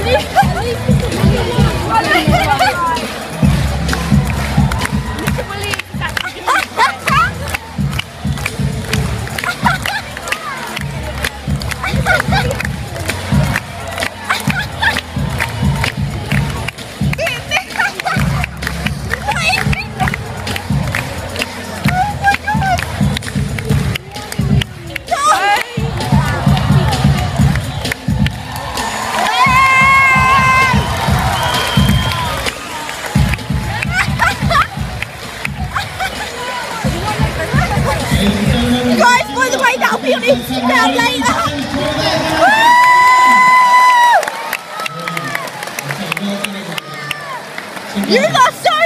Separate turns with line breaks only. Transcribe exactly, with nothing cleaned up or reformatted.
Guys, by the way, that'll be on Instagram later. Woo! You got so